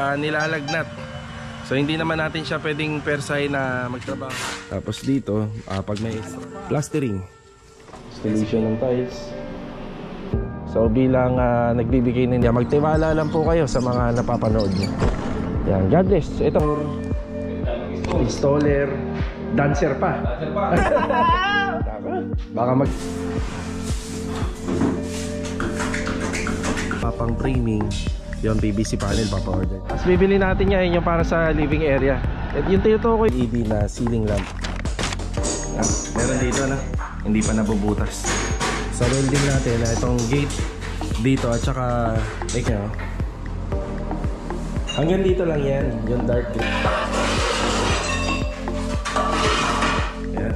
nilalagnat. So hindi naman natin siya pwedeng persahin na magtrabaho. Tapos dito, pag may plastering, installation ng tiles. So bilang nagbibigay ninyo, magtiwala lang po kayo sa mga napapanood niyo. Yan, God bless. Ito, installer, dancer pa. Baka papang framing, yung PVC panel papa-order. Tapos bibili natin yan yung para sa living area. At yung tinutukoy LED na ceiling lamp. Meron dito na, hindi pa nabubutas. Sa welding natin, itong gate dito at saka like nyo, hanggang dito lang yan, yung dark gate. Yan.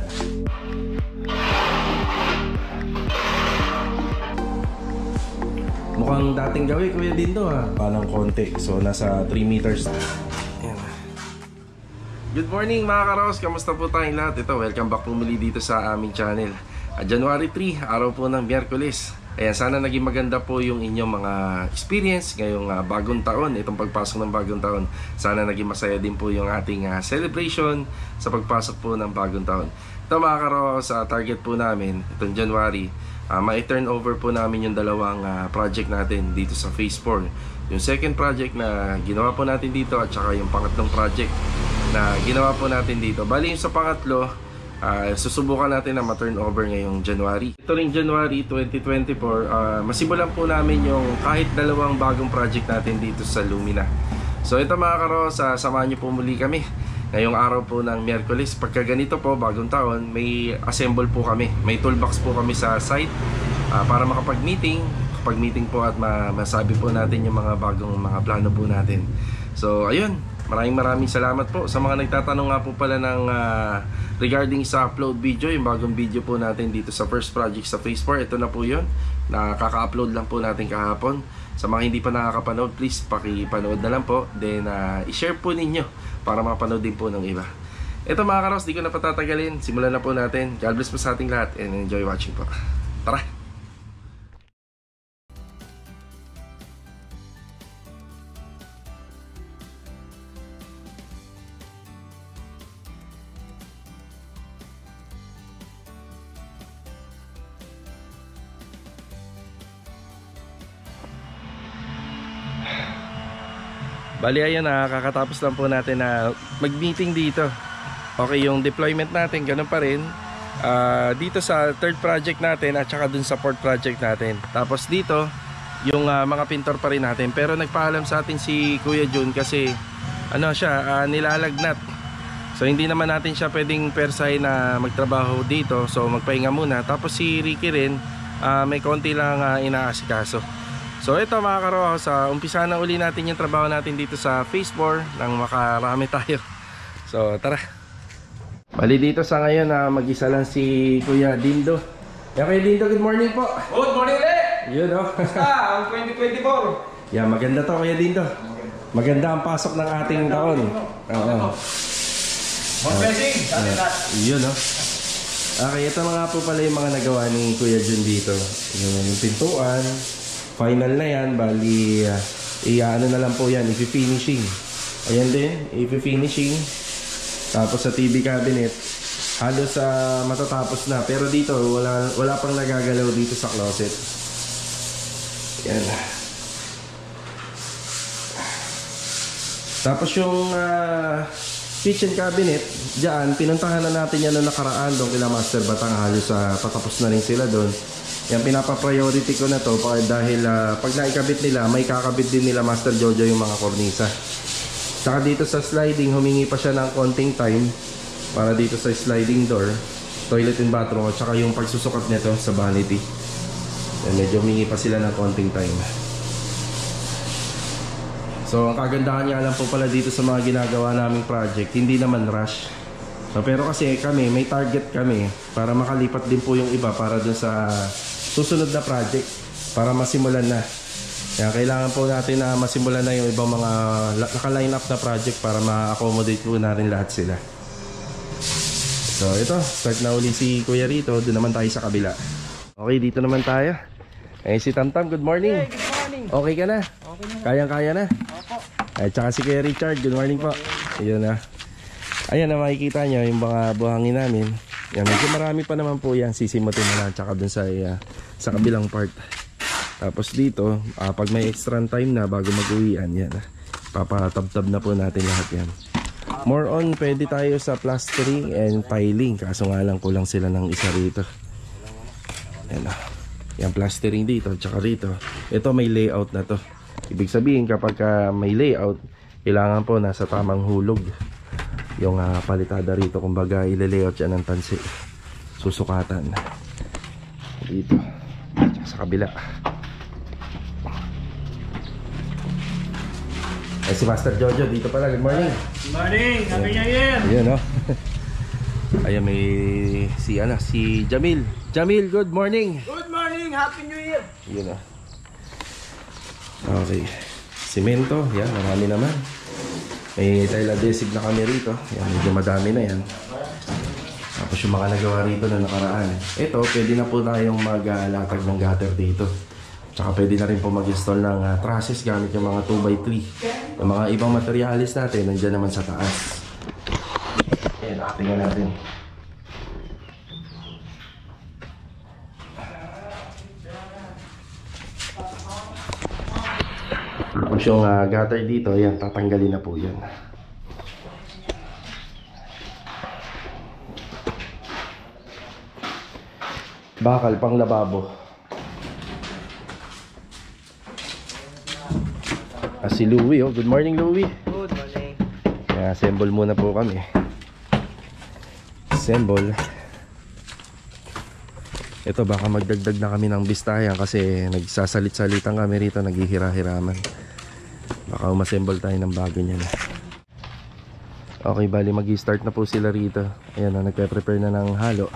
Mukhang dating gawin kuya din to ha. Panang konti. So nasa 3 meters. Yan. Good morning mga karos. Kamusta po tayong lahat? Ito, welcome back po muli dito sa aming channel. January 3, araw po ng Miyerkules. Ayan, sana naging maganda po yung inyong mga experience ngayong bagong taon. Itong pagpasok ng bagong taon. Sana naging masaya din po yung ating celebration sa pagpasok po ng bagong taon. Ito mga karos, target po namin itong January, ma-turn over po namin yung dalawang project natin dito sa Phase 4. Yung second project na ginawa po natin dito at saka yung pangatlong project na ginawa po natin dito. Bali yung sa pangatlo, susubukan natin na ma-turn over ngayong January. Ito ring January 2024, masimulan po namin yung kahit dalawang bagong project natin dito sa Lumina. So ito mga karos, samahan nyo po muli kami ngayong araw po ng Miyerkules. Pagka ganito po, bagong taon, may assemble po kami. May toolbox po kami sa site para makapag-meeting po at masabi po natin yung mga bagong mga plano po natin. So ayun, maraming salamat po sa mga nagtatanong nga po pala ng regarding sa upload video, yung bagong video po natin dito sa first project sa Phase 4. Ito na po yun, nakaka-upload lang po natin kahapon. Sa mga hindi pa nakakapanood, please pakipanood na lang po. Then i-share po ninyo para makapanood din po ng iba. Ito mga karos, di ko na patatagalin, simulan na po natin. God bless po sa ating lahat and enjoy watching po. Tara! Bali ayun, kakatapos lang po natin na mag-meeting dito. Okay, yung deployment natin ganun pa rin dito sa third project natin at saka dun sa fourth project natin. Tapos dito yung mga pintor pa rin natin. Pero nagpaalam sa atin si Kuya Jun kasi ano siya, nilalagnat. So hindi naman natin siya pwedeng persahin na magtrabaho dito. So magpahinga muna. Tapos si Ricky rin may konti lang inaasikaso. So ito mga karos, umpisa na uli natin yung trabaho natin dito sa Phase 4 nang makarami tayo. So tara. Bali dito sa ngayon mag-isa lang si Kuya Dindo. Yan Kuya Dindo, good morning po. Good morning ulit. Yun o. Basta ang 2024. Yan, maganda to Kuya Dindo. Maganda ang pasok ng ating taon. Oo. More blessing sa atin lahat. Yun o. Okay, ito mga po pala yung mga nagawa ni Kuya Jun dito. Yung pintuan. Final na yan, bali ano na lang po yan, ipi-finishing. Ayan din, ipi-finishing. Tapos sa TV cabinet, halos matatapos na. Pero dito, wala pang nagagalaw dito sa closet. Yan. Tapos yung kitchen cabinet, dyan, pinuntahan na natin yan noong nakaraan doon kila Master Batang. Halos patapos na rin sila doon. Yan, pinapa-priority ko na to dahil pag naikabit nila, may kakabit din nila Master Jojo yung mga kornisa. Saka dito sa sliding, humingi pa siya ng konting time para dito sa sliding door, toilet and bathroom, at saka yung pagsusukat nito sa vanity. Yan, medyo humingi pa sila ng konting time. So ang kagandahan niya lang po pala dito sa mga ginagawa naming project, hindi naman rush. So, pero kasi kami, may target kami para makalipat din po yung iba para dun sa susunod na project para masimulan na. Kaya kailangan po natin na masimulan na yung ibang mga naka-line up na project para ma-accommodate po na rin lahat sila. So ito, start na uli si Kuya rito. Doon naman tayo sa kabila. Okay, dito naman tayo. Eh si Tamtam, good morning. Hey, good morning. Okay ka na? Okay na. Kayang-kaya na? Opo. At saka si Kuya Richard, good morning po. Ayun na. Ayan na, makikita nyo yung mga buhangin namin. Yan, medyo marami pa naman po yan. Sisimutin na lang, tsaka dun sa kabilang part. Tapos dito, pag may extra time na bago mag-uwian, yan. Papatabtab na po natin lahat yan. More on, pwede tayo sa plastering and tiling. Kaso nga lang, kulang sila ng isa rito. Yan na. Yan, plastering dito, tsaka rito. Ito may layout na to. Ibig sabihin, kapag may layout, kailangan po nasa tamang hulog yung palitada rito. Kumbaga, ile-layout siya ng tansi. Susukatan. Dito. Tsaka sa kabila. Ay, si Master Jojo dito pala. Good morning. Good morning. Happy New Year. Ayan, no? Ayan, may si Jamil. Jamil, good morning. Good morning. Happy New Year. Ayan, no? Okay. Simento. Yan, marami naman. May tile adhesive na kami rito. Yan, medyo madami na yan. Tapos yung mga nagawa rito na nakaraan. Ito, pwede na po tayong maglatag ng gutter dito. Tsaka pwede na rin po mag-install ng trusses gamit yung mga 2x3. Yung mga ibang materialis natin, nandiyan naman sa taas. Ayan, tingnan natin. Tapos yung gutter dito, ayan, tatanggalin na po yan. Bakal pang lababo. Si Louie, oh. Good morning, Louie. Good morning. Kaya assemble muna po kami. Assemble. Ito, baka magdagdag na kami ng bistayan kasi nagsasalit-salitan kami rito, naghihira-hiraman. Baka umassemble tayo ng bago niyan. Okay, bali mag-start na po sila rito. Ayan, nagpe-prepare na ng halo.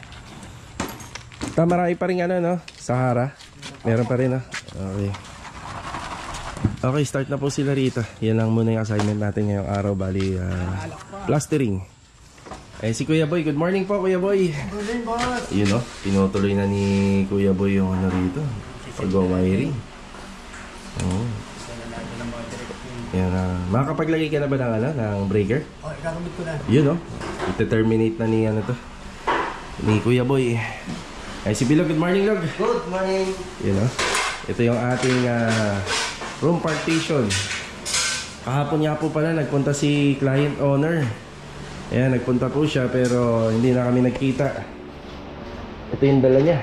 Marami pa rin no? Sahara. Meron pa rin, no? Okay. Okay, start na po sila rito. Yan lang muna yung assignment natin ngayong araw. Bali, plastering. Eh, si Kuya Boy. Good morning po, Kuya Boy. Good morning, boss. Yun, no? Tinutuloy na ni Kuya Boy yung ano rito. Pag-wiring. Oo. Yan, makakapaglagay ka na ba ng, ng breaker? Okay, kakamit ko na. Yun, no? Ite-terminate na ni, ni Kuya Boy. Ay, si Bilog. Good morning, Log. Good morning. Yun, no? Ito yung ating room partition. Kahapon nga po pala nagpunta si client owner. Ayan, nagpunta po siya pero hindi na kami nagkita. Ito yung dala niya.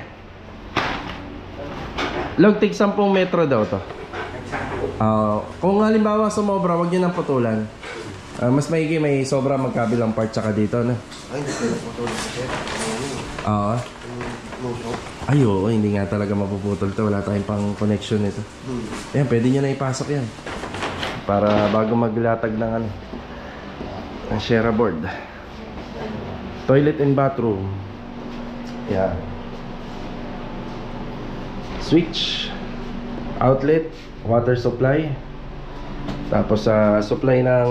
Log, tig 10 metro daw to. Kung halimbawa sumobra, wag nyo nang putulan. Mas maigi, may sobra magkabilang part tsaka dito, no? Ay, hindi ko na putulan kasi. Oo. Ay, oo, hindi nga talaga mapuputol to. Wala tayong pang connection nito. Ayan, pwede nyo na ipasok yan para bago maglatag ng ng Shera board. Toilet and bathroom. Yan. Switch, outlet, water supply. Tapos supply ng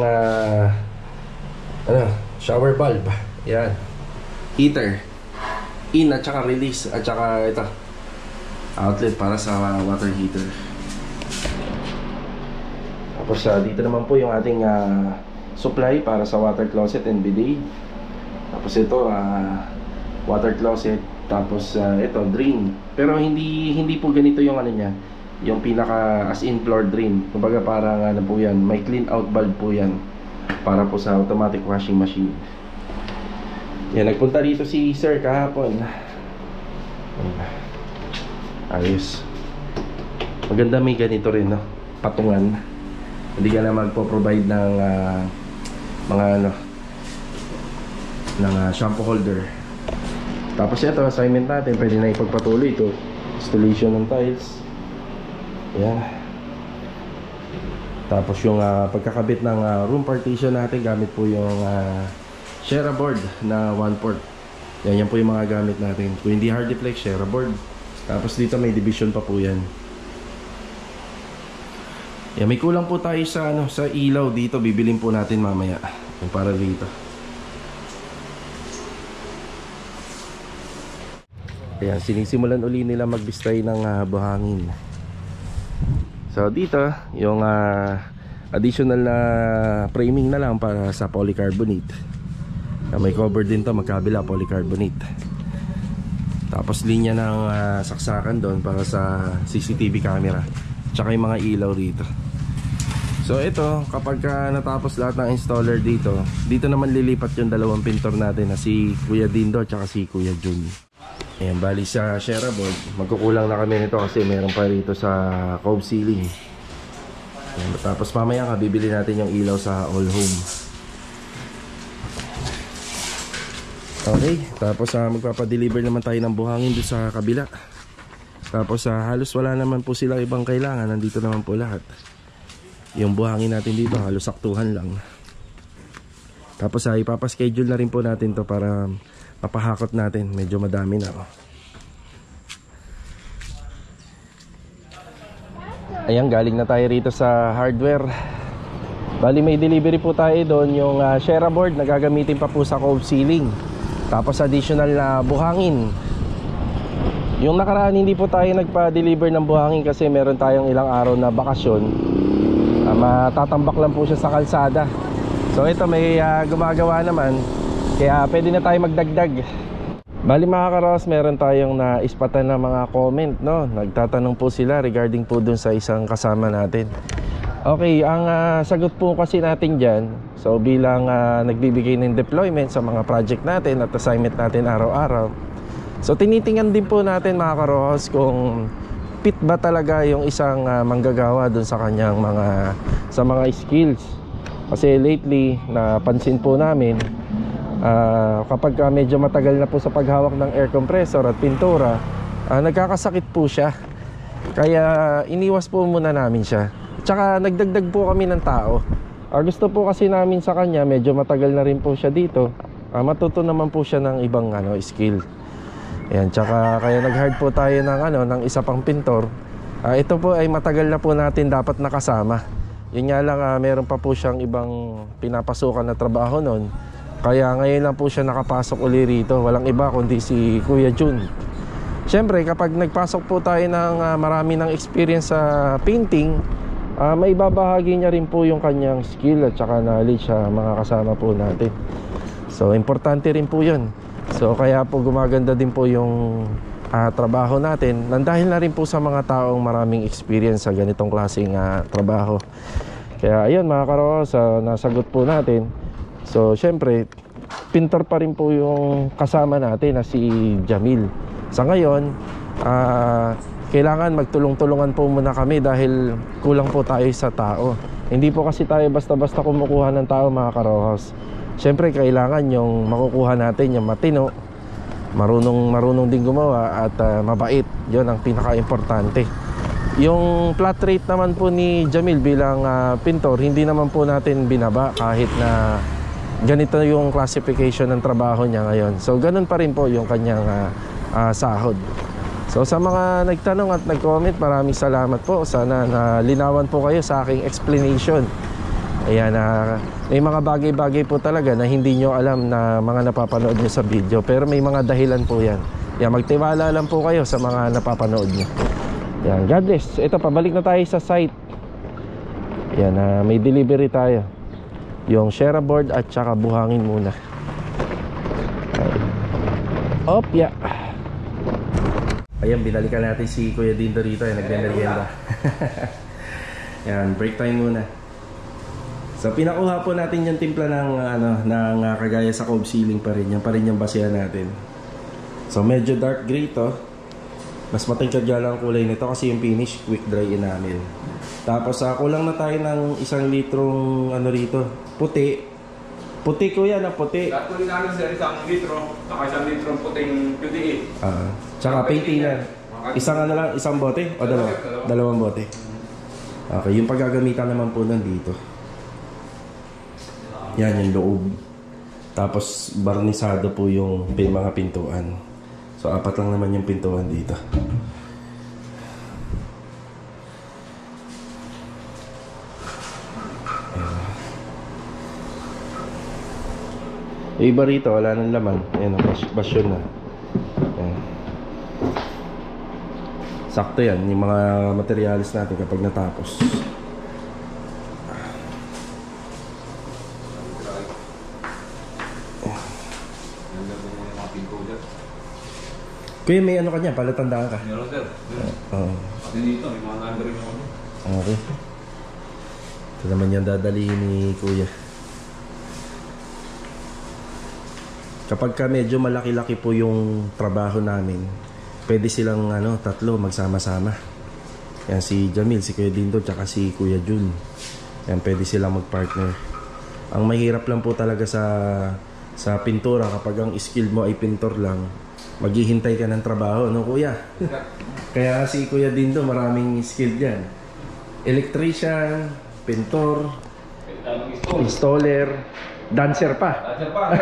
shower bulb. Yan. Heater, in at saka release, at saka ito outlet para sa water heater. Tapos dito naman po yung ating supply para sa water closet and bidet. Tapos ito water closet. Tapos ito drain. Pero hindi po ganito yung niya, yung pinaka as in floor drain. Kumbaga parang po yan, may clean out valve po yan para po sa automatic washing machine. Yan, nagpunta dito si Sir kahapon. Ayos. Maganda may ganito rin, no? Patungan. Hindi ka na magpo-provide ng mga ng shampoo holder. Tapos ito, assignment natin, pwede na ipagpatuloy ito. Installation ng tiles. Yan. Tapos yung pagkakabit ng room partition natin, gamit po yung Shera board na 1/4. Yan po yung mga gamit natin. Kung hindi Hardiplex, Shera board. Tapos dito may division pa po yan. Yan, may kulang po tayo sa sa ilaw dito. Bibilin po natin mamaya. Yung para dito. Ayan, sinisimulan uli nila magbistay ng buhangin. So dito, yung additional na framing na lang para sa polycarbonate. May cover din to magkabila, polycarbonate. Tapos linya ng saksakan doon para sa CCTV camera, tsaka yung mga ilaw rito. So ito, kapag natapos lahat ng installer dito, dito naman lilipat yung dalawang pintor natin na si Kuya Dindo tsaka si Kuya Jun. Ayan, bali sa Shera board, magkukulang na kami nito kasi meron pa rito sa cove ceiling. Ayan, tapos mamaya bibili natin yung ilaw sa all home. Okay, tapos magpapadeliver naman tayo ng buhangin doon sa kabila. Tapos halos wala naman po silang ibang kailangan, nandito naman po lahat. Yung buhangin natin dito halos saktuhan lang. Tapos ipapaschedule na rin po natin to para mapahakot natin, medyo madami na. Ayan, galing na tayo rito sa hardware. Bali may delivery po tayo doon, yung Shera board na gagamitin pa po sa cove ceiling. Tapos additional na buhangin. Yung nakaraan hindi po tayo nagpa-deliver ng buhangin kasi meron tayong ilang araw na bakasyon. Matatambak lang po siya sa kalsada. So ito may gumagawa naman, kaya pwede na tayo magdagdag. Bali mga karos, meron tayong naispatan na mga comment, no? Nagtatanong po sila regarding po dun sa isang kasama natin. Okay, ang sagot po kasi natin dyan, so bilang nagbibigay ng deployment sa mga project natin at assignment natin araw-araw, so tinitingnan din po natin mga karos kung fit ba talaga yung isang manggagawa dun sa kanyang mga skills. Kasi lately napansin po namin kapag medyo matagal na po sa paghawak ng air compressor at pintura, nagkakasakit po siya. Kaya iniwas po muna namin siya. Tsaka nagdagdag po kami ng tao. Gusto po kasi namin sa kanya, medyo matagal na rin po siya dito, matuto naman po siya ng ibang skill. Ayan, tsaka kaya nag-hard po tayo ng isa pang pintor. Ito po ay matagal na po natin dapat nakasama. Yun nga lang, meron pa po siyang ibang pinapasukan na trabaho noon. Kaya ngayon lang po siya nakapasok uli rito. Walang iba kundi si Kuya Jun. Siyempre kapag nagpasok po tayo ng marami ng experience sa painting, may babahagi niya rin po yung kanyang skill at saka knowledge sa mga kasama po natin. So importante rin po yun. So kaya po gumaganda din po yung trabaho natin dahil na rin po sa mga taong maraming experience sa ganitong klaseng trabaho. Kaya ayun mga karos, nasagot po natin. So syempre pintor pa rin po yung kasama natin na si Jamil. Sa ngayon kailangan magtulong-tulungan po muna kami dahil kulang po tayo sa tao. Hindi po kasi tayo basta-basta kumukuha ng tao mga karohos. Siyempre kailangan yung makukuha natin yung matino, marunong din gumawa at mabait. Yun ang pinaka-importante. Yung flat rate naman po ni Jamil bilang pintor, hindi naman po natin binaba kahit na ganito yung classification ng trabaho niya ngayon. So ganun pa rin po yung kanyang sahod. So sa mga nagtanong at nag-comment, maraming salamat po. Sana nalinawan po kayo sa aking explanation. Ayan, may mga bagay-bagay po talaga na hindi nyo alam na mga napapanood nyo sa video. Pero may mga dahilan po yan. Yan, magtiwala lang po kayo sa mga napapanood nyo. Yan, God bless. Ito, pabalik na tayo sa site. Yan, may delivery tayo. Yung Shera board at saka buhangin muna. Opya. Ayan, binalikan natin si Kuya Dindo rito, nagme-merienda. Yan, break time muna. So pinakuha po natin yung timpla ng kagaya sa cove ceiling pa rin. Yan pa rin yung basihan natin. So medyo dark gray to. Mas matingkad lang ang kulay nito kasi yung finish quick dry enamel. Tapos kulang na tayo ng 1 litrong rito, puti. Puti ko yan, puti. Lahat ko rin namin sir, 1 litro, saka 1 litrong puting QDE. Tsaka paintingan. Isang bote o dalawa? Dalawang bote. Okay, yung paggagamitan naman po nandito. Yan yung loob. Tapos barnisado po yung mga pintuan. So 4 lang naman yung pintuan dito. Yung iba rito, wala nang laman. Ayan, basyon na. Ayan. Sakto yan, yung mga materials natin kapag natapos. Kuya, may ano ka niya? Palatandaan ka? Meron sir. Oo. Kasi dito, may mga number rin ako. Okay. Ito naman yung dadalihin ni Kuya. Kapag ka medyo malaki-laki po yung trabaho namin, pwede silang tatlo magsama-sama. Yan si Jamil, si Kuya Dindo, tsaka si Kuya Jun. Yan, pwede silang magpartner. Ang mahirap lang po talaga sa pintura, kapag ang skill mo ay pintor lang, maghihintay ka ng trabaho, no Kuya? Kaya si Kuya Dindo, maraming skill dyan. Electrician, pintor, installer, dancer pa. Dancer pa.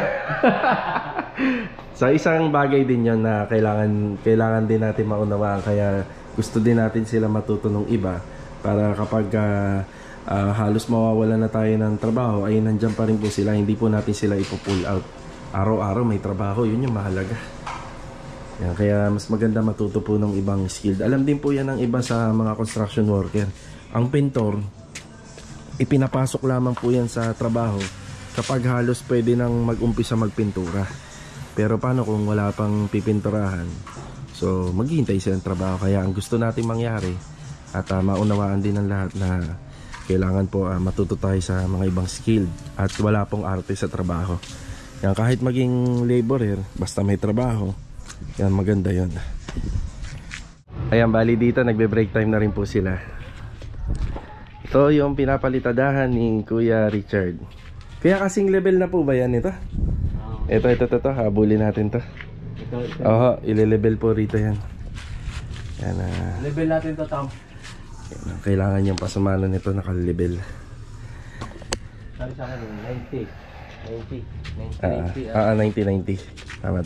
So isang bagay din yon na kailangan din natin maunawaan, kaya gusto din natin sila matuto ng iba para kapag halos mawawalan na tayo ng trabaho ay nandiyan pa rin po sila, hindi po natin sila ipo-pull out. Araw-araw may trabaho, yun yung mahalaga. Yan, kaya mas maganda matuto po ng ibang skilled. Alam din po yan ng iba sa mga construction worker. Ang pintor, ipinapasok lamang po yan sa trabaho kapag halos pwede nang mag-umpisa magpintura. Pero paano kung wala pang pipinturahan? So maghihintay silang trabaho. Kaya ang gusto natin mangyari at maunawaan din ng lahat na kailangan po matuto tayo sa mga ibang skilled at wala pong arte sa trabaho. Yan, kahit maging laborer, basta may trabaho, yan, maganda yon. Ayan, bali dito nagbe-break time na rin po sila. Ito yung pinapalitadahan ni Kuya Richard. Kaya kasing level na po ba yan ito? Ito, habulin natin to. Oo, ile-level po rito yan. Yan, Level natin to, Tom. yan, kailangan yung pasumano nito nakal-level. Sabi sa akin, 90. Tama.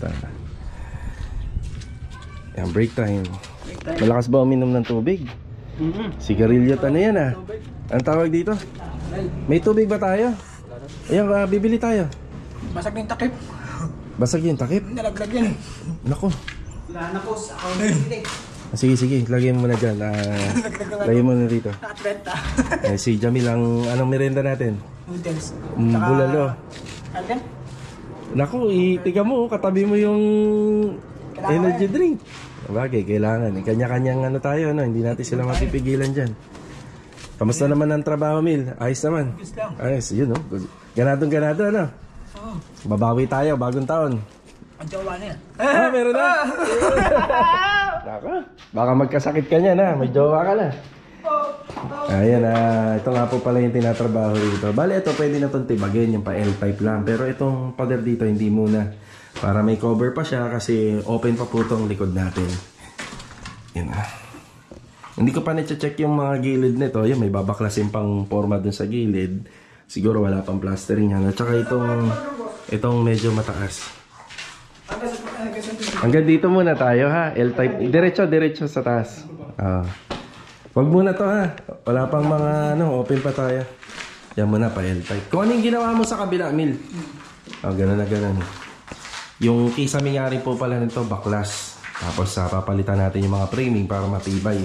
Yan, break time. Malakas ba uminom ng tubig? Sigarilyo, ano yan Ang tawag dito? May tubig ba tayo? Ayan, bibili tayo. Basag yung takip. Basag yung takip? Nalaglag yan. Nako. Wala na po sa akong Sige, lagyan mo na dyan. Lagyan mo na dito. Nakatwenta. Si Jamil, anong merenda natin? Noodles. Bulalo. Alden? Nako, itiga mo, katabi mo yung Kailangan energy drink. Bagay, kailangan. Kanya-kanyang tayo, hindi natin sila mapipigilan dyan. Kamusta naman ang trabaho, Mil? Ayos naman. Ayos lang. Ayos, yun Ganadong-ganado, Oo. Babawi tayo, bagong taon. Ang jowa na yan. Meron na. Nako, baka magkasakit ka niyan may jowa ka na. Ayan, ito nga po pala yung tinatrabaho dito. Bale, ito pwede na itong tibagin, yung pa L-type lang. Pero itong pader dito, hindi muna. Para may cover pa siya kasi open pa po itong likod natin. Yan Hindi ko pa na-check yung mga gilid nito. Yan, may babaklasin pang forma dun sa gilid. Siguro wala pang plastering yan. At saka itong medyo mataas. Hanggang dito muna tayo L-type. Diretso sa taas. Wag muna to Wala pang mga open pa tayo. Yan muna pa L-type. Kung ano yung ginawa mo sa kabila, Mil? Ganun na ganun. Yung kisame nga rin po pala nito, baklas. Tapos papalitan natin yung mga framing para matibay.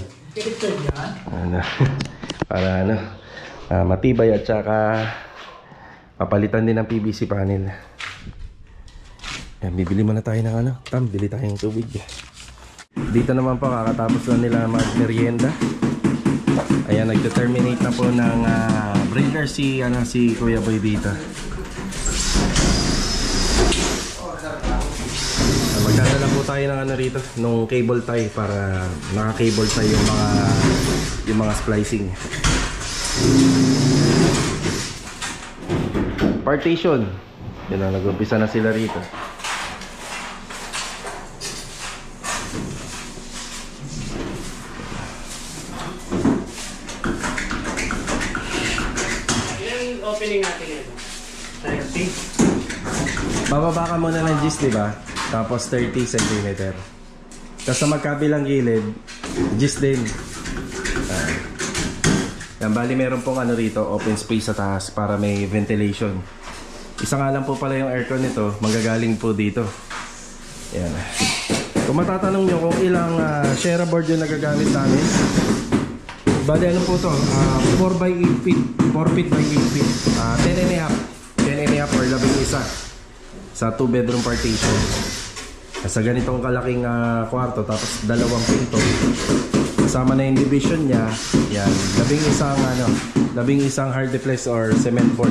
Para matibay at saka papalitan din ng PVC panel. Yan, bibili muna tayo ng Tam, bili tayong tubig. Dito naman po kakatapos lang nila mag-merienda. Ayan, nagde-terminate na po ng breaker si Kuya Boy dito. Magdadala po tayo ng rito, nung cable tie para naka-cable tie yung mga splicing. Partition. Yan na, nag-umpisa na sila rito. Opening natin ito. 30. Bababa ka muna ng gis, diba? Tapos 30 cm. Tapos sa magkabilang gilid, gis din. Yan, bali meron pong rito, open space sa taas para may ventilation. Isa nga lang po pala yung aircon nito, manggagaling po dito. Yan. Kung matatanong nyo kung ilang Shera board yung nagagamit namin, bali ano po to, 4 by 8 feet, 4 feet by 8 feet, 10 and a half or 11 isa sa 2 bedroom partition. Sa ganitong kalaking kwarto, tapos dalawang pinto, kasama na yung division niya, yan, 11 hardiplex or cement board.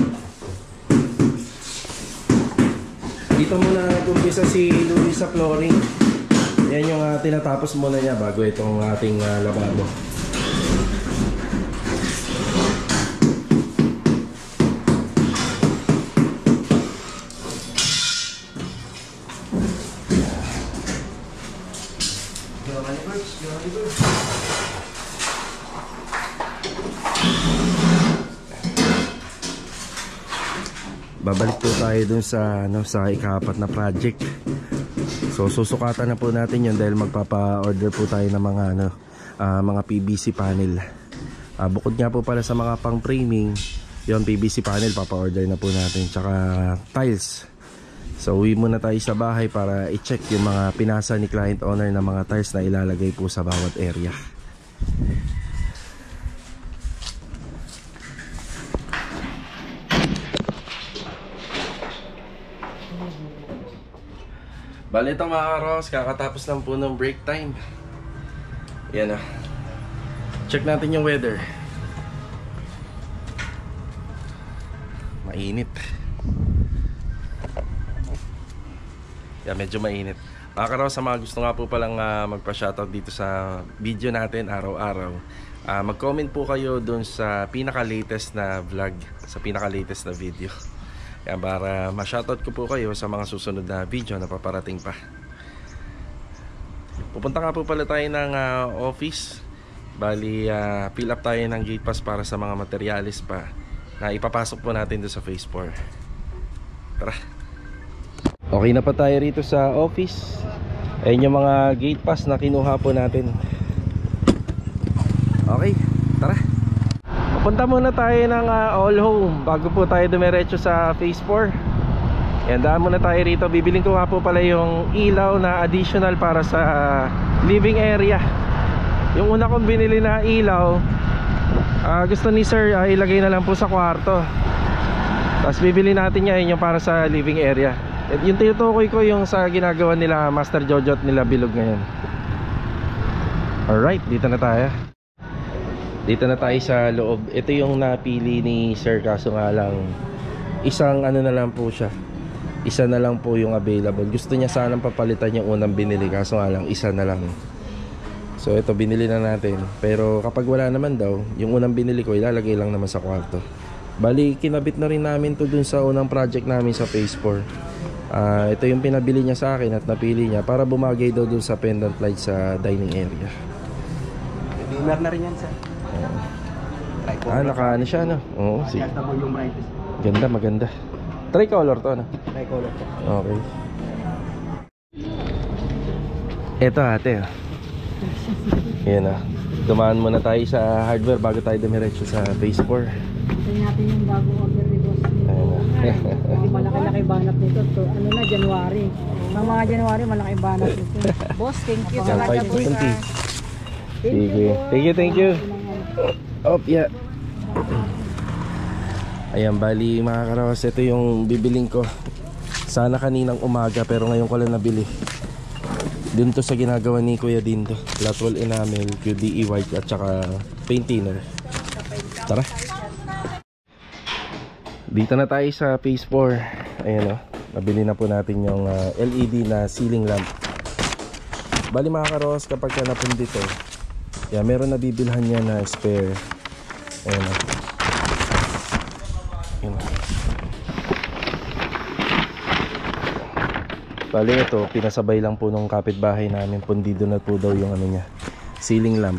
Dito muna umpisa si Louis sa flooring. Yan yung tinatapos muna niya bago itong ating lababo. Babalik po tayo dun sa sa ika-4 na project. So susukatan na po natin yun dahil magpapa-order po tayo ng mga mga PVC panel. Bukod nga po pala sa mga pang-framing, yon PVC panel papa-order na po natin, tsaka tiles. So uwi muna tayo sa bahay para i-check yung mga pinasa ni client owner na mga tiles na ilalagay po sa bawat area. Bale ito mga karos, kakatapos lang po ng break time. Yan na. Check natin yung weather. Mainit. Yan, medyo mainit. Mga karos, sa mga gusto nga po palang magpa-shoutout dito sa video natin araw-araw, mag-comment po kayo dun sa pinaka-latest na vlog, sa pinaka-latest na video. Yan, para ma-shoutout ko po kayo sa mga susunod na video na paparating pa. Pupunta nga po pala tayo ng office. Bali, fill up tayo ng gate pass para sa mga materialis pa na ipapasok po natin doon sa phase 4. Tara. Okay na pa tayo rito sa office. Ayun yung mga gate pass na kinuha po natin. Okay, tara. Punta muna tayo ng all home bago po tayo dumiretso sa phase 4. Yan, daan muna tayo rito. Bibiling ko nga po pala yung ilaw na additional para sa living area. Yung una kong binili na ilaw, gusto ni sir ilagay na lang po sa kwarto. Tapos bibili natin yan yung para sa living area. At yung tinutukoy ko yung sa ginagawa nila Master Jojo at nila Bilog ngayon. Alright, dito na tayo. Dito na tayo sa loob. Ito yung napili ni sir, kaso nga lang isang na lang po siya. Isa na lang po yung available. Gusto niya sanang papalitan yung unang binili, kaso nga lang isa na lang. So ito, binili na natin. Pero kapag wala naman daw, yung unang binili ko ilalagay lang naman sa kwarto. Bali, kinabit na rin namin to dun sa unang project namin sa phase 4. Ito yung pinabili niya sa akin at napili niya para bumagay daw dun sa pendant light sa dining area. Dimmer na rin yan, sir. Naka siya, no? Oo, sige. Yung brightest. Ganda, maganda. Tricolor to, no? Tricolor to. Okay. Eto ate. Yan na. Dumaan muna tayo sa hardware bago tayo dumiretso sa phase 4. Ito natin yung bagong order ni Boss. Hindi malaki-laki banat nito. So, ano na, January. Mga January, malaki banat nito. Boss, thank you. Yan, 520. Sige. Thank you. Oh, yeah. Ayan, bali mga karawas, ito yung bibiling ko. Sana kaninang umaga pero ngayon ko lang nabili. Dun to sa ginagawa ni Kuya Dindo. Flat wall enamel, QDE white at saka paint thinner. Tara. Dito na tayo sa phase 4. Ayan o, nabili na po natin yung LED na ceiling lamp. Bali mga karawas, kapag ka napun dito, meron na bibilhan niya na spare. Ayan o. Bali ito, pinasabay lang po nung kapitbahay namin. Pundido na po daw yung ano niya, ceiling lamp.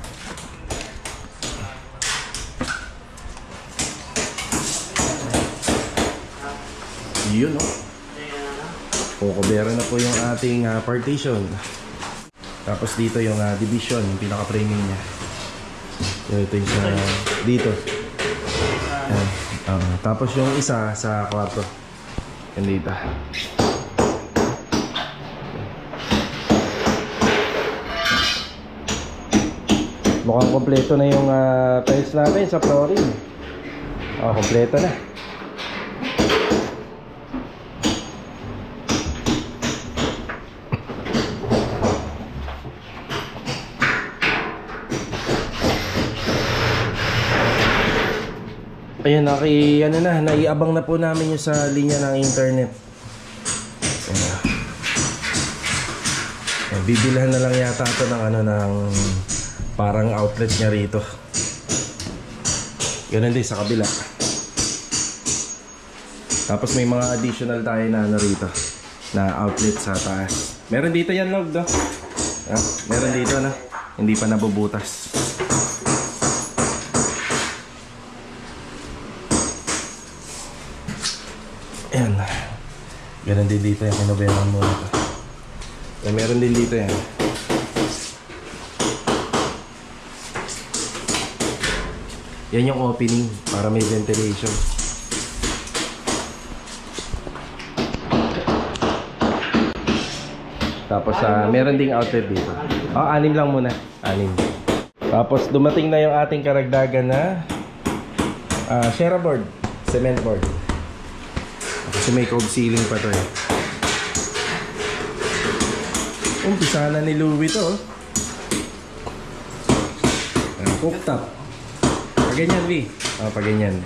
Yun o. Kukubera na po yung ating partition. Tapos dito yung division, yung pinaka-framing niya. Ito yung sa dito. Tapos yung isa sa kwarto. Yan dito. Mukhang kompleto na yung tiles natin sa flooring. Kompleto na. Ayan, naiabang na po namin yung sa linya ng internet. Ayan, bibilhan na lang yata ito ng parang outlet niya rito. Ganun din sa kabila. Tapos may mga additional tayo na rito na outlet sa taas. Meron dito yan, Log, do? Meron dito, no? Hindi pa nabubutas. Ayan. Ganun din dito yung kinoberan mo ito. Meron din dito yan. Yan yung opening para may ventilation. Tapos meron ding outlet dito. 6 lang muna. 6. Tapos dumating na yung ating karagdagan na shera board, cement board. Kasi may cove ceiling pa to eh. Umpisa na ni Louie to. Cooktop. Paganyan, V. Paganyan.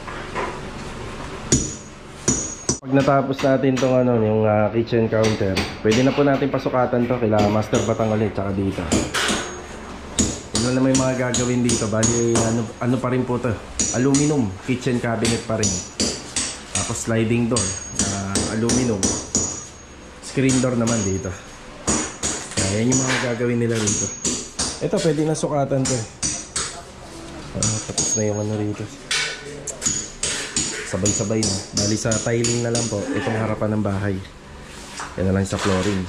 Pag natapos natin tong yung kitchen counter, pwede na po natin pasukatan to kila Master Batang ulit, tsaka dito. Ano na may mga gagawin dito, bali ano pa rin po to, aluminum kitchen cabinet pa rin. Tapos sliding door, aluminum. Screen door naman dito. Yan yung mga gagawin nila rito. Ito pwede na sukatan to. Tapos na yung rito. Sabay-sabay na. Bali sa tiling na lang po itong harapan ng bahay. Yan na lang sa flooring.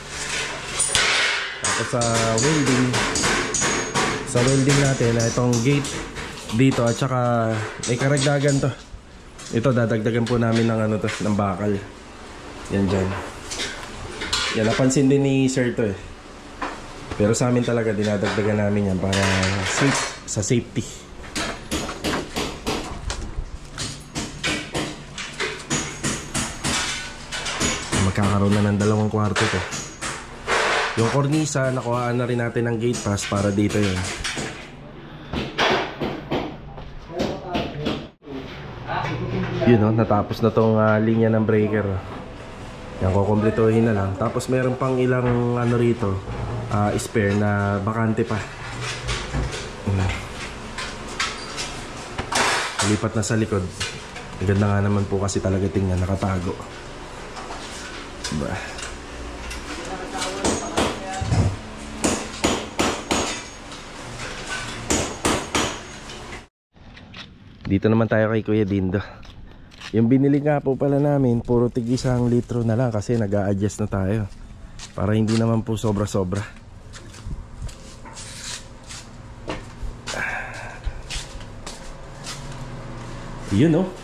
Tapos sa welding, natin itong gate dito at saka may karagdagan to. Ito dadagdagan po namin ng ng bakal. Yan dyan. Yan, napansin din ni Sir to eh. Pero sa amin talaga dinadagdagan namin yan para safe, sa safety. Magkakaroon na ng 2 kwarto to. Yung kornisa, nakuhaan na rin natin ng gate pass para dito yun. Yun o, natapos na tong linya ng breaker. Yan, kukumplituhin na lang. Tapos meron pang ilang rito, spare na bakante pa. Lipat na sa likod. Ang ganda nga naman po kasi talaga tingnan, nakatago. Diba? Dito naman tayo kay Kuya Dindo. Yung binili nga po pala namin, puro tig 1 litro na lang kasi nag-a-adjust na tayo. Para hindi naman po sobra-sobra. Yun, oh.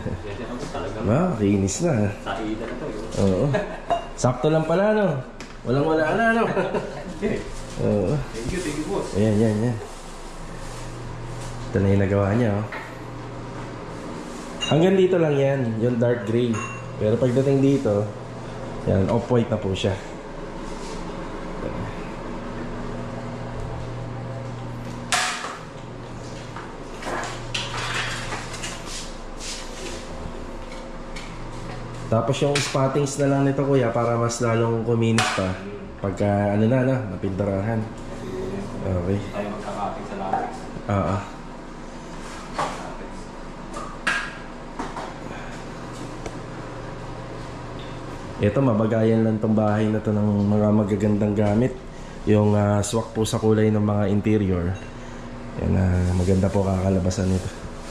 Kinis na. Oo. Sakto lang pala, no? Walang-wala na, no? Oo. Thank you, boss. Ayan. Ito na yung nagawa niya, oh. Hanggang dito lang yan, yung dark gray. Pero pagdating dito, yan, off-white na po siya. Tapos yung spottings na lang nito, kuya, para mas lalong kuminis pa. Pagka, napinturahan. Okay. Tayo magkakapit sa latex. Oo. Ito, mabagayan lang tong bahay na to ng mga magagandang gamit. Yung swak po sa kulay ng mga interior. Yan, maganda po kakalabasan nito.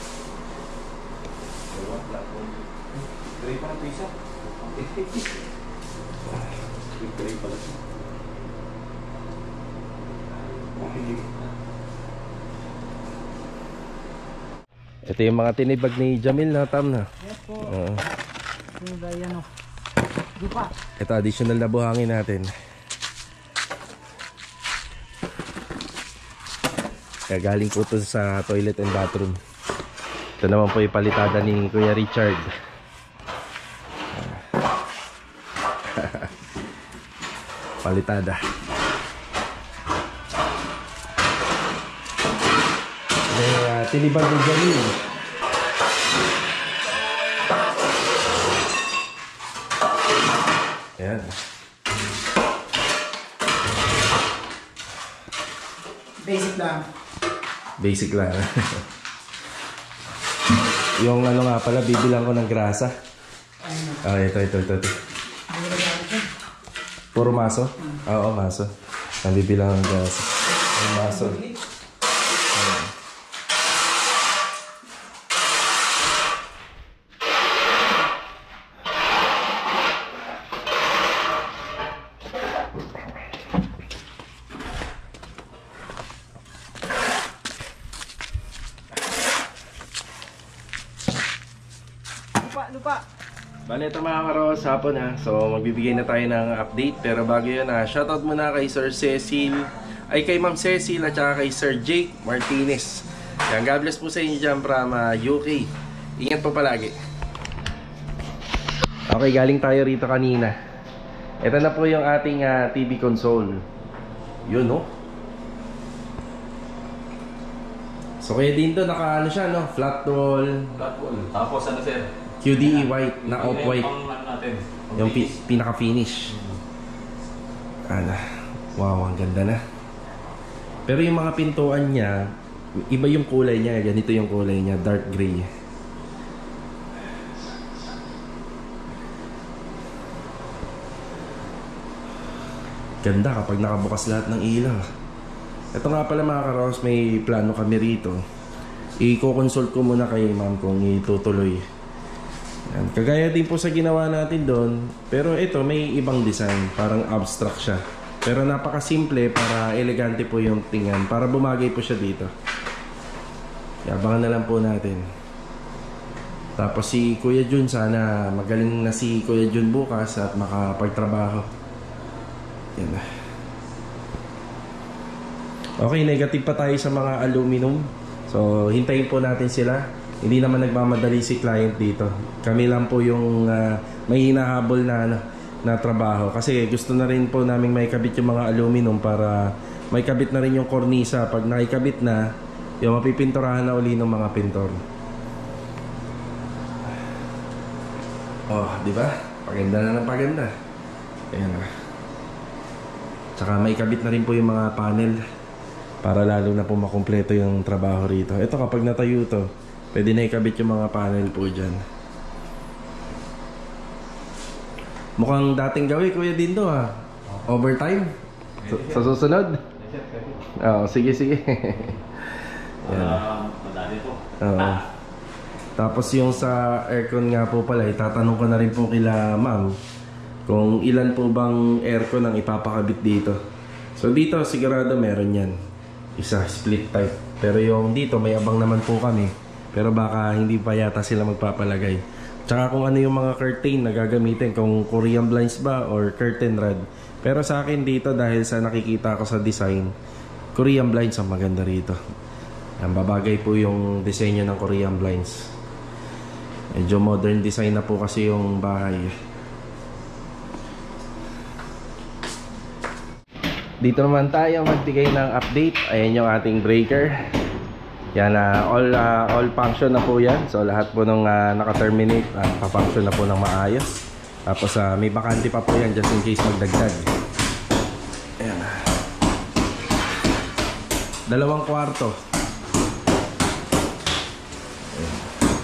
Ito yung mga tinibag ni Jamil na tam na. Yes po. Yan, oh. Ito additional na buhangin natin. Kaya galing po ito sa toilet and bathroom. Ito naman po yung palitada ni Kuya Richard. Palitada. Tinibag ni Jamil. Ayan. Basic lang. Basic lang. Yung ano nga pala, bibilang ko ng grasa. Ah, ito. Puro maso? Oo, maso. Nabibilang ng grasa. Ang maso. Ayan. Lupa. Bale, ito mga karos, hapon na. So, magbibigay na tayo ng update. Pero bago yun, shoutout muna kay Sir Cecil, ay kay Ma'am Cecil at saka kay Sir Jake Martinez. Yan, God bless po sa inyo dyan from UK. Ingat po palagi. Okay, galing tayo rito kanina. Ito na po yung ating TV console. Yun, no? So, kaya din doon, naka ano siya, no? Flat wall. Flat wall. Tapos ano sir? QDE white, na off-white. Yung pinaka-finish. Ano, wow, ang ganda na. Pero yung mga pintuan niya, iba yung kulay niya. Ganito yung kulay niya, dark gray. Ganda kapag nakabukas lahat ng ilaw. Ito nga pala mga karos, may plano kami rito. I-consult ko muna kay ma'am kung itutuloy. Yan. Kagaya din po sa ginawa natin doon. Pero ito may ibang design. Parang abstract siya. Pero napakasimple para elegante po yung tingnan. Para bumagay po siya dito. Abangan na lang po natin. Tapos si Kuya Jun, sana magaling na si Kuya Jun bukas at makapagtrabaho. Yan na. Okay, negative pa tayo sa mga aluminum. So hintayin po natin sila. Hindi naman nagmamadali si client dito. Kami lang po yung may hinahabol na trabaho. Kasi gusto na rin po namin may kabit yung mga aluminum para may kabit na rin yung kornisa. Pag nakikabit na, yung mapipinturahan na uli ng mga pintor. Oh, di ba? Paganda na ng paganda. Ayan na. Tsaka may kabit na rin po yung mga panel para lalo na po makumpleto yung trabaho rito. Ito kapag natayo to, pwede na ikabit yung mga panel po dyan. Mukhang dating gawin, Kuya Dindo ha. Overtime? Sa susunod? Oo, sige. Madali po. Oo. Tapos yung sa aircon nga po pala, itatanong ko na rin po kila ma'am kung ilan po bang aircon ang ipapakabit dito. So dito sigurado meron yan. Isa, split type. Pero yung dito may abang naman po kami. Pero baka hindi pa yata sila magpapalagay. Tsaka kung ano yung mga curtain na gagamitin, kung Korean blinds ba or curtain rod. Pero sa akin dito, dahil sa nakikita ko sa design, Korean blinds ang maganda rito. Ang babagay po yung disenyo ng Korean blinds. Medyo modern design na po kasi yung bahay. Dito naman tayo magbigay ng update. Ayan yung ating breaker. Yan, all function na po yan. So lahat po nung naka-terminate, pa-function na po ng maayos. Tapos may bakante pa po yan just in case magdagdag. Ayan. 2 kwarto. Ayan.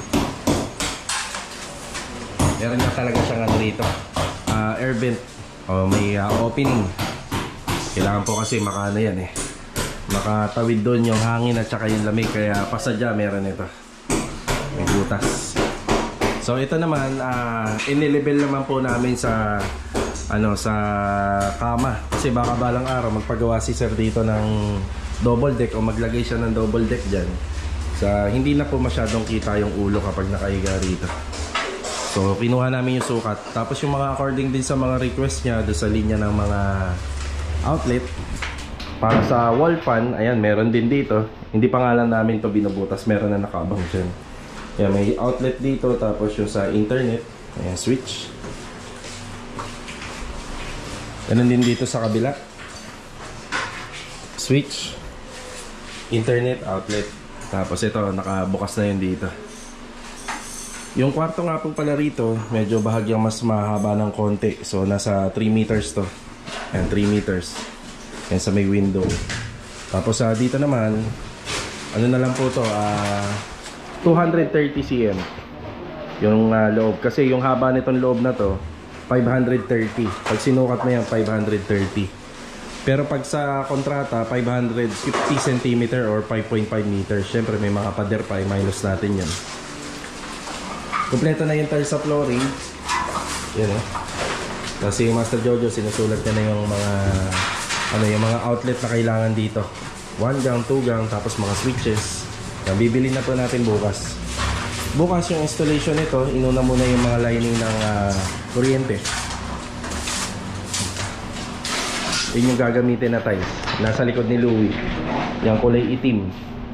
Meron na talaga siyang ano rito, air vent. May opening. Kailangan po kasi makaano yan eh, makatawid doon yung hangin at saka yung lamig. Kaya pasadya meron ito, may butas. So ito naman, inilibel naman po namin sa sa kama. Kasi baka balang araw magpagawa si sir dito ng double deck o maglagay siya ng double deck dyan. Hindi na po masyadong kita yung ulo kapag nakahiga rito. So kinuha namin yung sukat. Tapos yung mga according din sa mga request niya doon sa linya ng mga outlet. Para sa wall fan, ayan, meron din dito. Hindi pa nga lang namin ito binubutas, meron na nakaabang dyan. Ayan, may outlet dito. Tapos yung sa internet, ayan, switch. Ganun din dito sa kabila, switch, internet, outlet. Tapos ito, nakabukas na yun dito. Yung kwarto nga po pala rito, medyo bahagyang mas mahaba ng konti. So nasa 3 meters to. Ayan, 3 meters. Yan sa may window. Tapos dito naman, ano na lang po to, 230 cm yung loob. Kasi yung haba nitong loob na to, 530. Pag sinukat mo yan, 530. Pero pag sa kontrata, 550 cm or 5.5 meters. Syempre may mga pader pa, minus natin yan. Kompleto na yung tiles sa flooring. Yan Kasi yung Master Jojo, sinusulat niya na yung mga yung mga outlet na kailangan dito. 1 gang, 2 gang, tapos mga switches. Yan, bibili na po natin bukas. Bukas yung installation nito, inuna muna yung mga lining ng kuryente. Yun yung gagamitin na tiles. Nasa likod ni Louie. Yung kulay itim.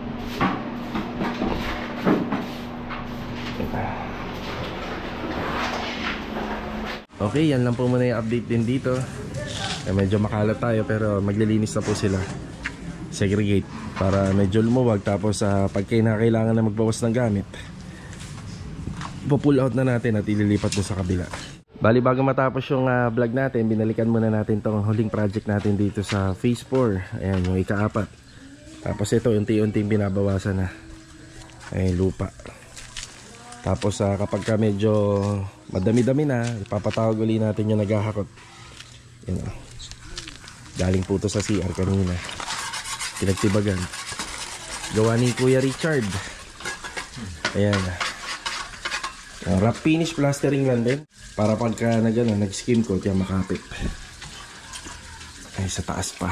Okay, yan lang po muna yung update din dito. Medyo makalat tayo pero maglilinis na po sila. Segregate para medyo lumuwag. Tapos pag kailangan na magbawas ng gamit, pull out na natin at ililipat mo sa kabila. Bali bago matapos yung vlog natin, binalikan muna natin tong huling project natin dito sa phase 4. Ayan, yung ika-4. Tapos ito, unti-unting binabawasan na. Ayan, lupa. Tapos kapag ka medyo madami-dami na, ipapatawag ulit natin yung naghahakot. Yan galing po to sa CR kanina. Pinagtibagan. Gawa ni Kuya Richard. Ayan. Wrap finish plastering lang din. Para pagka nag-skim coat, yan makapit. Ay, sa taas pa.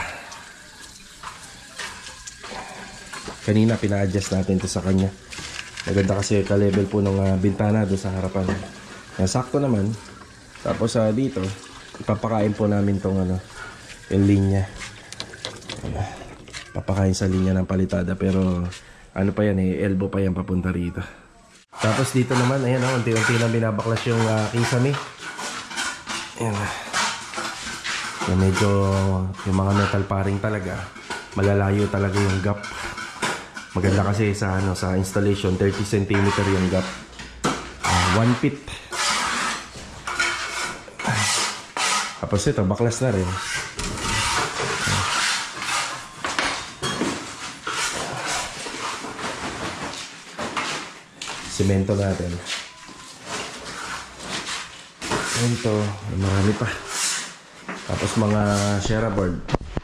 Kanina pina-adjust natin to sa kanya. Maganda kasi ka-level po ng bintana doon sa harapan. Yan, sakto naman. Tapos dito, ipapakain po namin tong yung linya. Papakain sa linya ng palitada. Pero ano pa yan elbow pa yan papunta rito. Tapos dito naman, ayan unti-unti lang binabaklas yung kisame. Ayan. Yan, medyo yung mga metal paring talaga, malalayo talaga yung gap. Maganda kasi sa sa installation, 30 cm yung gap. 1 feet. Tapos ito, baklas na rin. Semento natin. Semento, marami pa. Tapos mga shera board.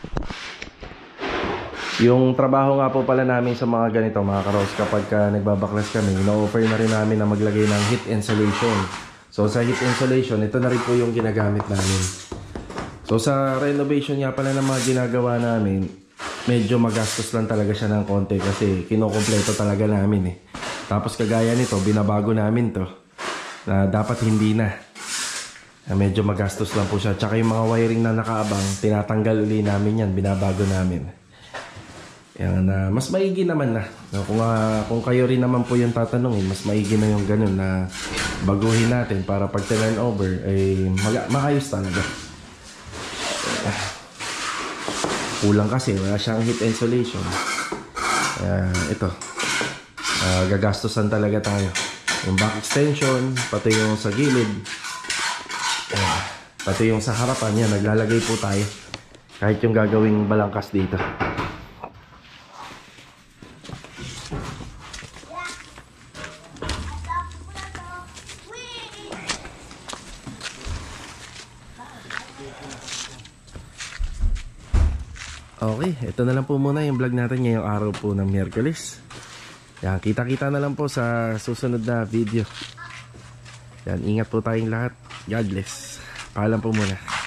Yung trabaho nga po pala namin sa mga ganito mga karos, kapag nagbabaklas kami, ino-offer na rin namin na maglagay ng heat insulation. So sa heat insulation, ito na rin po yung ginagamit namin. So sa renovation nga pala ng mga ginagawa namin, medyo magastos lang talaga siya ng konti kasi kinukumpleto talaga namin Tapos kagaya nito, binabago namin to na dapat hindi na. Medyo magastos lang po siya. Tsaka yung mga wiring na nakaabang, tinatanggal uli namin yan, binabago namin. Yan, mas maigi naman na. Kung kayo rin naman po yung tatanungin, mas maigi na yung ganun na baguhin natin para pag turn over ay maayos talaga. Kulang kasi, wala siyang heat insulation. Ito, gagastosan talaga tayo. Yung back extension, pati yung sa gilid, pati yung sa harapan, yan, naglalagay po tayo. Kahit yung gagawing balangkas dito. Okay, ito na lang po muna yung vlog natin ngayong araw po ng Miyerkules. Yan, kita-kita na lang po sa susunod na video. Yan, ingat po tayong lahat. God bless. Paalam po muna.